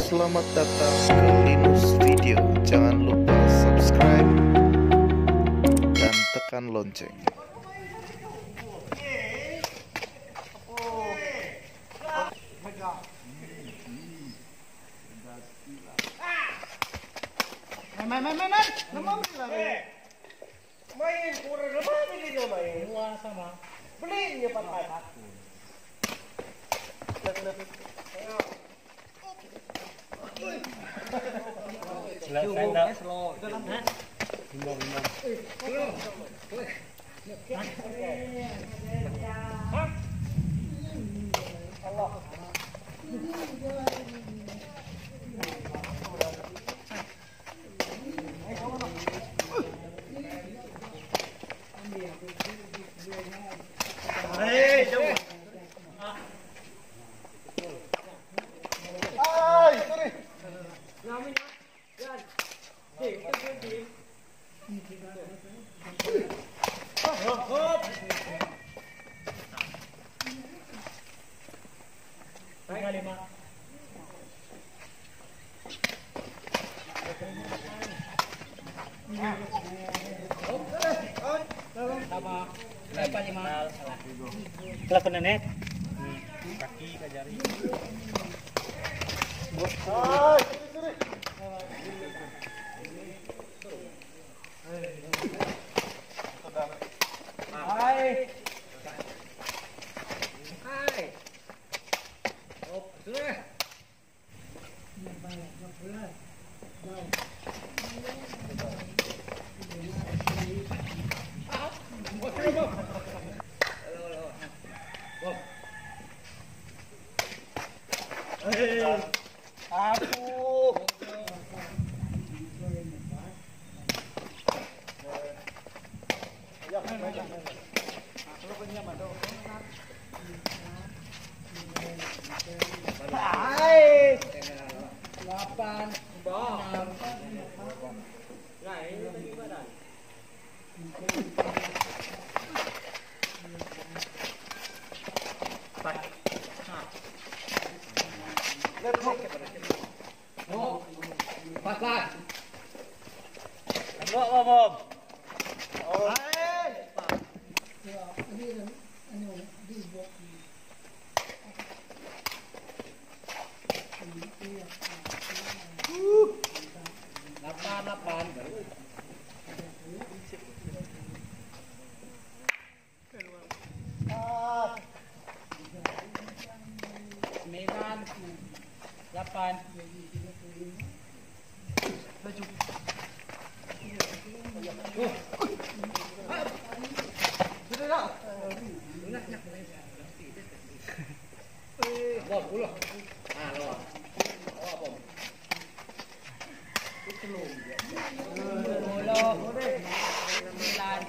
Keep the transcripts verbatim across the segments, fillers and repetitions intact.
Selamat datang ke Linus Video. Jangan lupa subscribe dan tekan lonceng. Main, main, main, main. Nama bila main? Main kurang nama dia main. Dua sama. Beli dia pakai. Slow, slow. Bimbang, bimbang. Allah. Hei, jauh. Ay, sorry. Namin na. Yan. Hey, ito yung team. Hop, hop. Ay, lima. Tama. Lepas lima. Telepon nenek. Kaki ke jari. Ay, sorry, sorry. Hai. Hai. Oh, sudah. Aku. Hai. Delapan. Enam. Nah, ini lebih badan. Empat. Let's go. No. Empat lah. Enggak, Bob. Oh. Hai. Lapan, lapan. Sembilan, delapan. Baju. Oh. Sudah tak? Bom, pulang. Ah, lawan. Oh, bom. Sepuluh. Sembilan.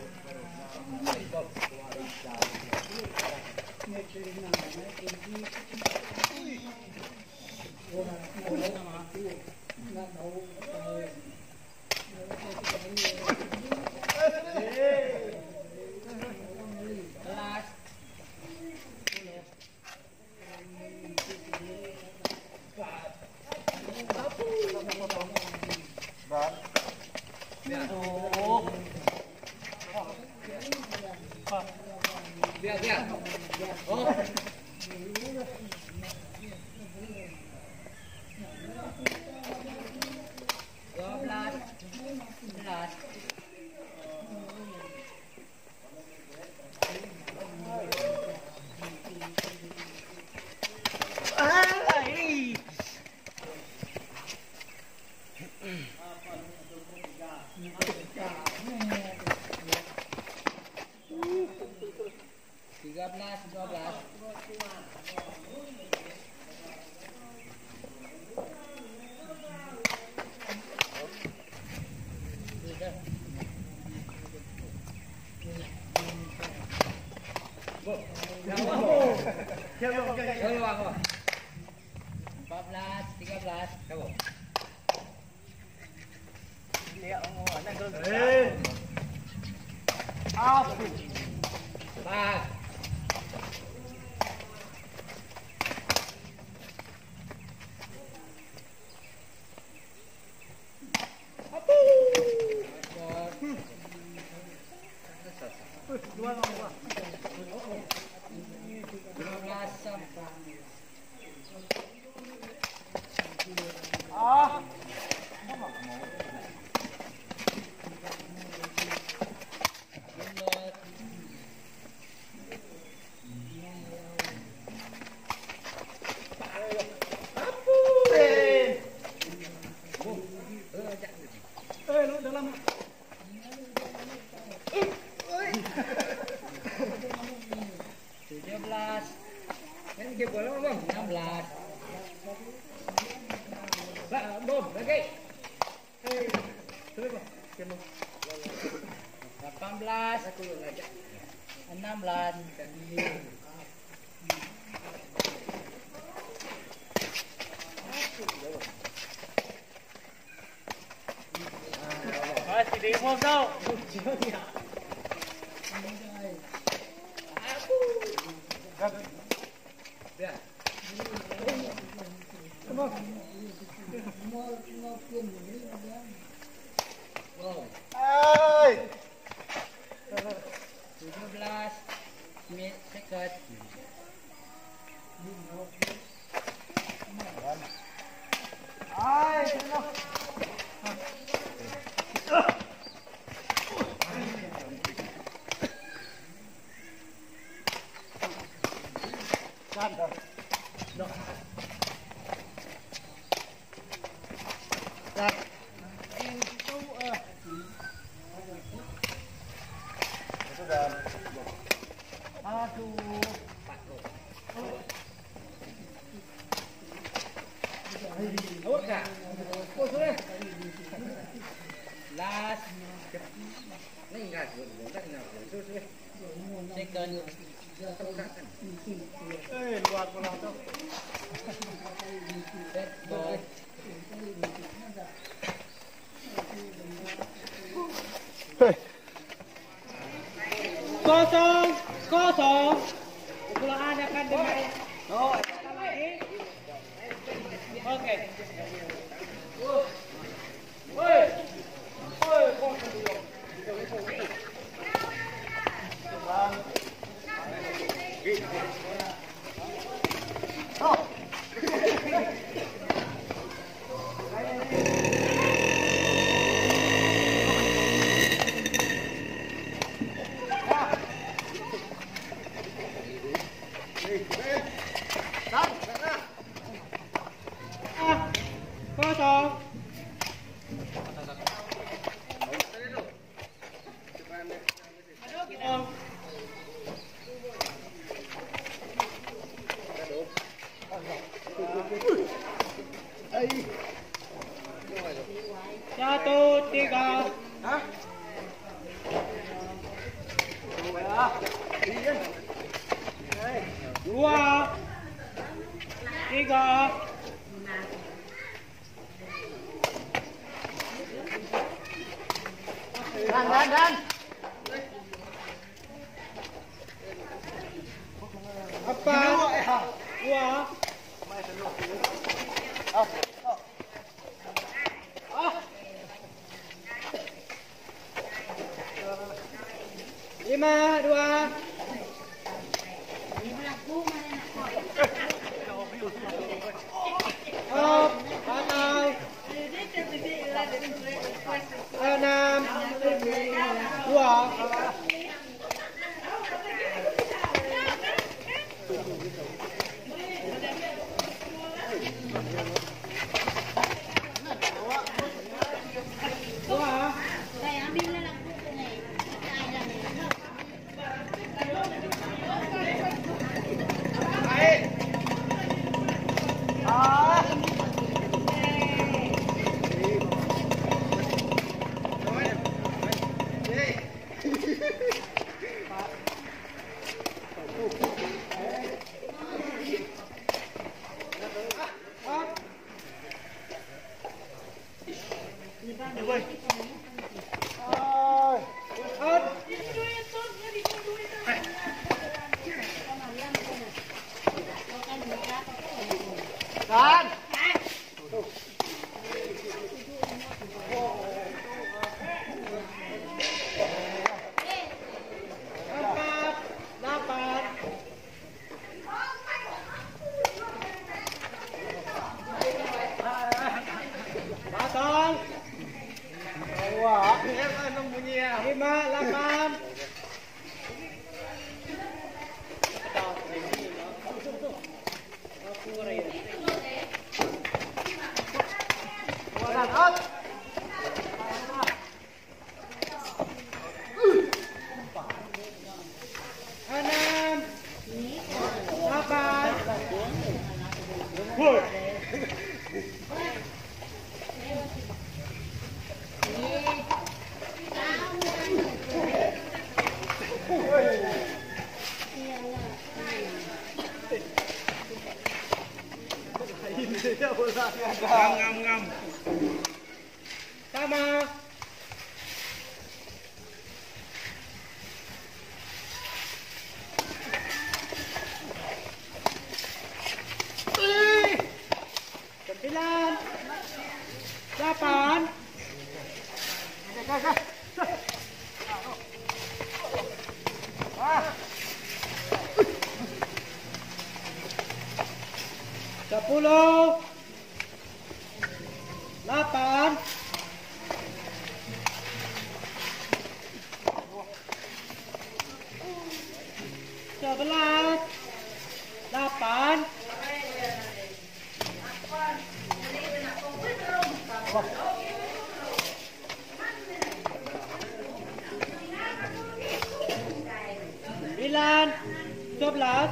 Biar, biar. Oh. Dua belas, sebelas. Ah, ini. Tiga belas, dua belas. Empat belas, tiga belas. Kamu. Dia mau anak gol. Eh. Apa? Pas. delapan belas, enam belas, masih demo kau. tujuh belas menit second. Last second. Eh, luar bola tu. Set ball. Kosong, kosong. Pukulan akan dengan. Oh, lagi. Oke. Woi. Woi, kosong dulu. Kosong. Satu, tiga. Hah? Dua, tiga. Dan, dan, dan. Apa? Dua. Oh. Oh. Lima, dua. Oh, batal. Enam, dua. Dan. Empat, delapan. Batang. Wah, ano bunyi ya? Lima, delapan. Out. Enam, delapan, Ngam ngam. Sama. Sembilan. Delapan. Sepuluh. Delapan. Sebelas. Delapan. Sembilan. Sebelas.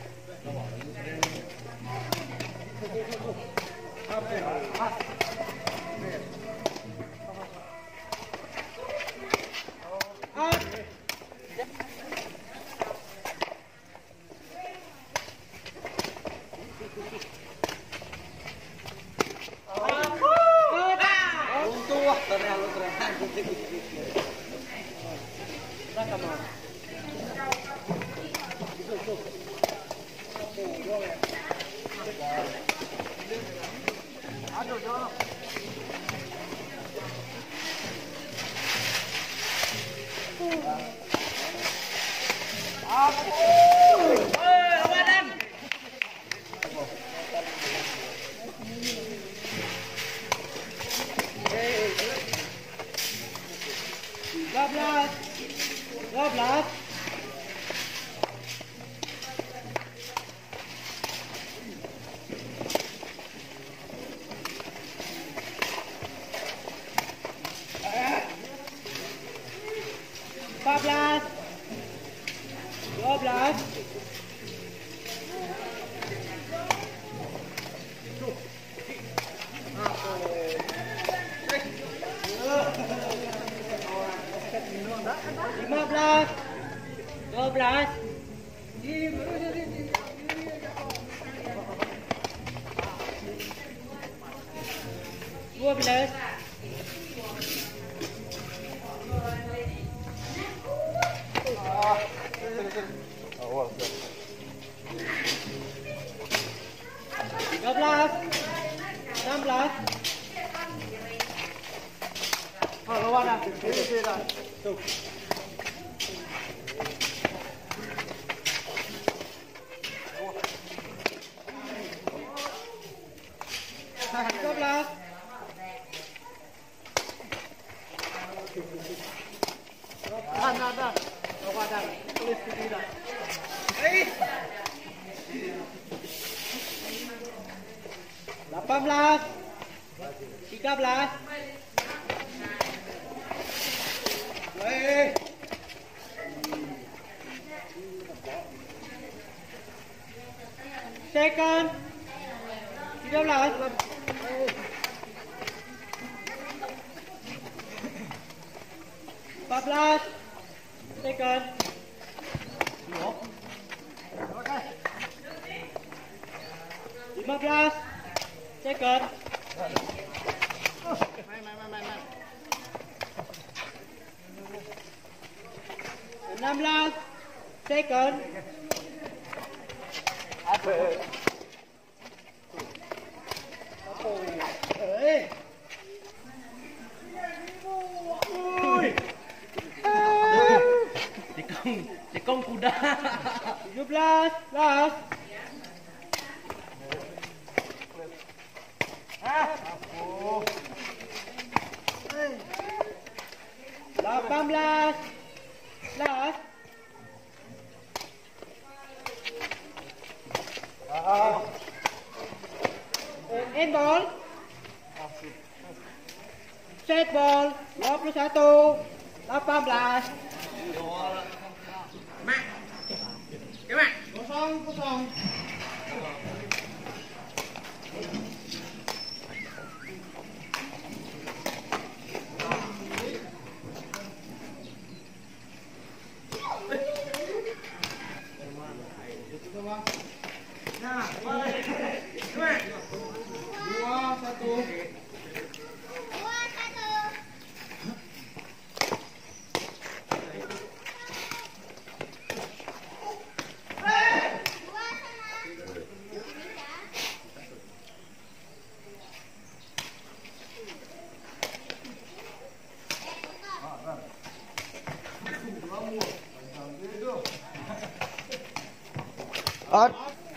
Dua belas. Dua belas. Empat belas. Dua belas. Lima belas. Dua belas. Dua belas. Tiga belas. Enam belas. Oh, lawan dah. Ini dah. Tuh. Tiga belas. Ada, ada. Oh, ada. Tulis di dah. Eh. Delapan belas. Tiga belas. Eh. Second. Tiga belas. Empat belas. Second. Lima belas. Second. Enam belas. Second. Eh. Tikung, tikung kuda. Tujuh belas. Last. Delapan belas. Last. End ball. Set ball. Dua puluh satu. Delapan belas. Mak. Mak. Kosong, kosong. Nah, Out.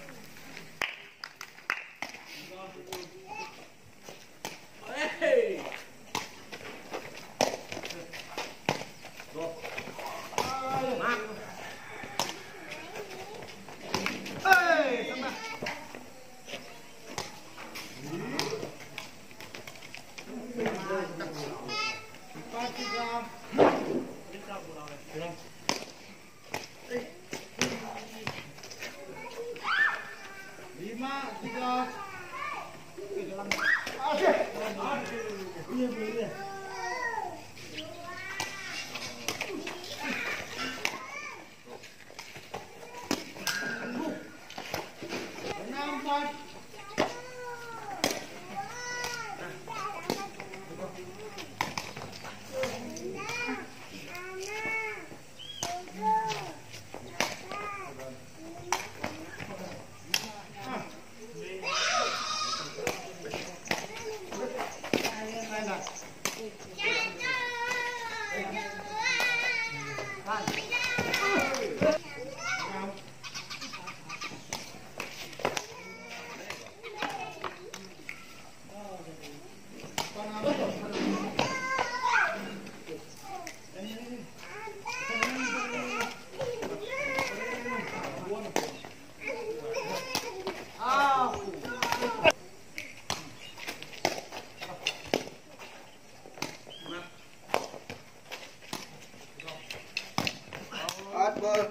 Out ball.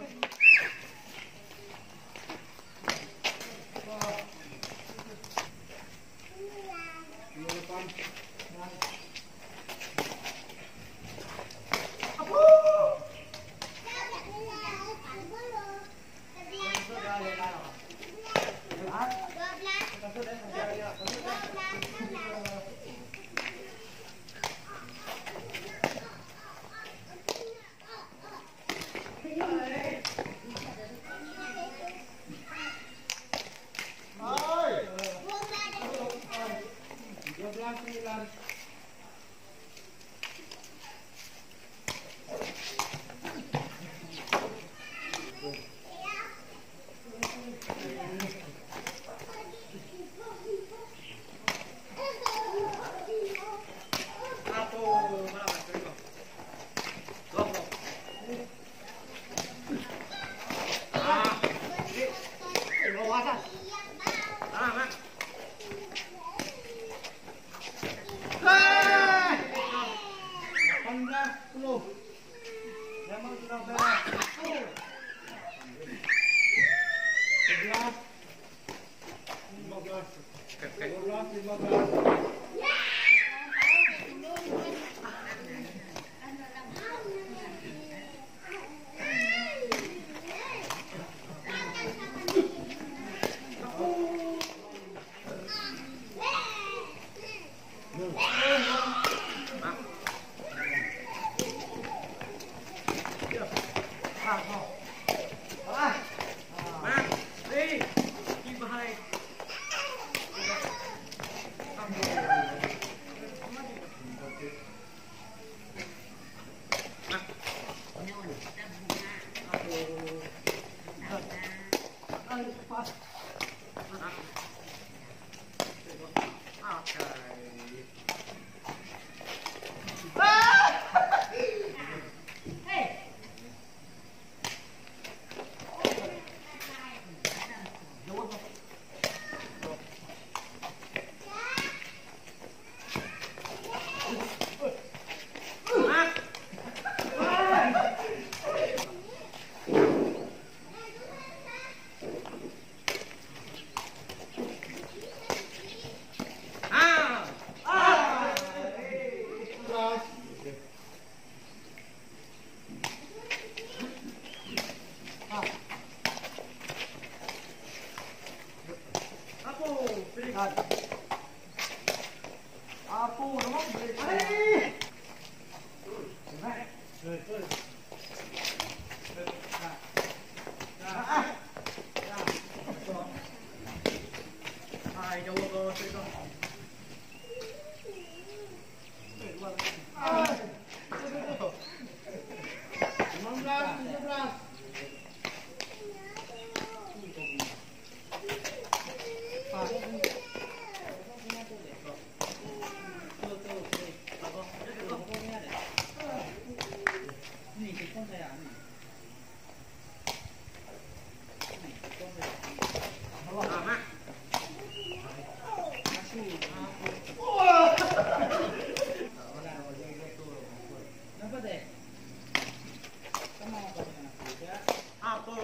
Apa?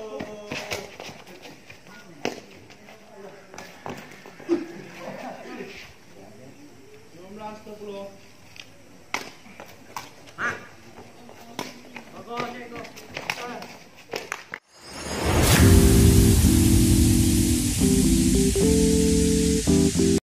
Jumlah sepuluh. Ah. Bagus, cikgu.